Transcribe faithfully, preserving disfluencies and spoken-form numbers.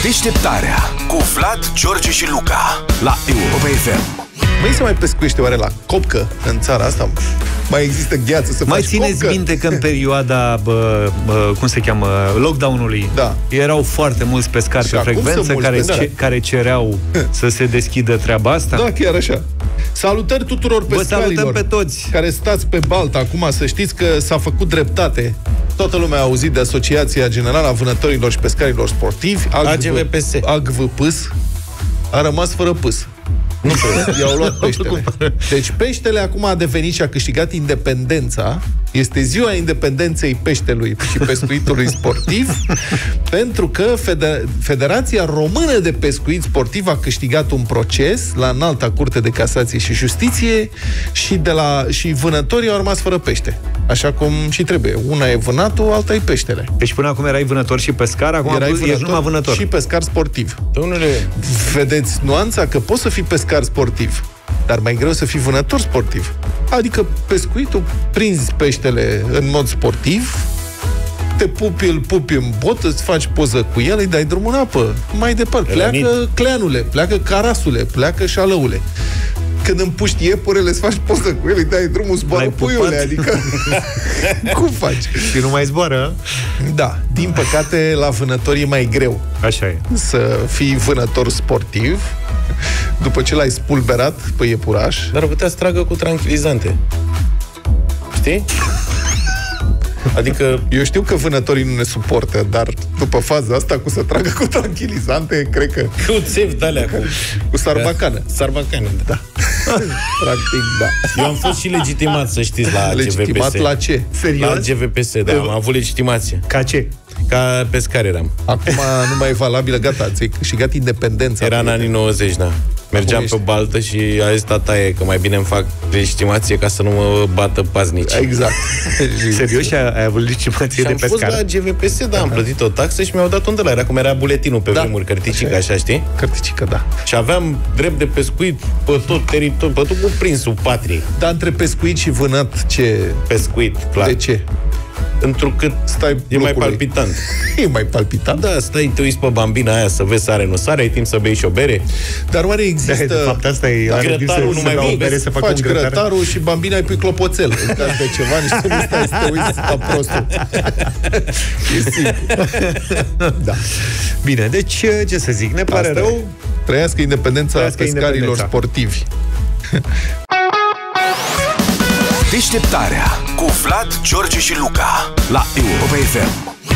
Deșteptarea cu Vlad, George și Luca la Europa F M. Mai se mai pescuiește oare la copcă în țara asta? Mai există gheață să mai faci țineți copcă? minte că în perioada, bă, bă, cum se cheamă, lockdown-ului, da. erau foarte mulți pescari și pe frecvență care, ce, care cereau să se deschidă treaba asta? Da, chiar așa. Salutări tuturor pescarilor. Vă salutăm pe toți care stați pe baltă. Acum să știți că s-a făcut dreptate. Toată lumea a auzit de Asociația Generală a Vânătorilor și Pescarilor Sportivi, A G V P S. A G V P S a rămas fără pâs. Nu trebuie, i-au luat peștele. Deci peștele acum a devenit și a câștigat independența. Este ziua independenței peștelui și pescuitului sportiv, pentru că Feder- Federația Română de Pescuit Sportiv a câștigat un proces la Înalta Curte de Casație și Justiție și, de la, și vânătorii au rămas fără pește. Așa cum și trebuie. Una e vânatul, alta e peștele. Deci până acum erai vânător și pescar, acum erai ești numai vânător. Și pescar sportiv. Domnule, vedeți nuanța? Că poți să fii pescar sportiv, dar mai greu să fii vânător sportiv. Adică pescuitul, prinzi peștele în mod sportiv, te pupi, îl pupi în bot, îți faci poză cu el, îi dai drumul în apă. Mai departe, pleacă cleanule, pleacă carasule, pleacă șalăule. Când împuști iepurele, îți faci poză cu el, îi dai drumul, zboară puiule, adică cum faci? Și nu mai zboară? Da, din păcate la vânător e mai greu. Așa e. Să fii vânător sportiv după ce l-ai spulberat pe iepuraș. Dar putea să tragă cu tranquilizante. Știi? Adică... Eu știu că vânătorii nu ne suportă, dar după faza asta cu să tragă cu tranquilizante, cred că... Cu țevi de-alea, cu... Cu sarbacană. Sarbacană, da. Practic, da. Eu am fost și legitimat, să știți, la legitimat G V P S. La ce? Serios? La G V P S, da, am avut legitimație. Ca ce? Ca pescar eram. Acum nu mai e valabilă, gata, ți-ai câștigat independența. Era în anii nouăzeci, da. Mergeam pe baltă și a zis tataie că mai bine îmi fac legitimație ca să nu mă bată paznici. Exact. Serios? Și ai avut legitimație de pescar? Și am fost la G V P S, da, am plătit o taxă și mi-au dat un de la. Era cum era buletinul pe da. vremuri, cărticică, așa, știi? Cărticică, da. Și aveam drept de pescuit pe tot teritoriul, pe tot cuprinsul patriei. Dar între pescuit și vânat, ce... Pescuit, clar. De ce? Întrucât stai e mai palpitant. E mai palpitant? Da, stai, te uiți pe bambina aia să vezi sare, nu sare, ai timp să bei și o bere. Dar oare există... De fapt, asta e... Da, grătarul nu mai o bere, să fac faci un grătar. grătarul și bambina ai pui clopoțel. În caz de ceva, nici să nu stai să te uiți ca prostul. E simplu. Da. Bine, deci, ce să zic, ne pare asta rău. E. Trăiască independența Trăiască pescarilor independența. sportivi. Deșteptarea cu Vlad, George și Luca la Europa F M.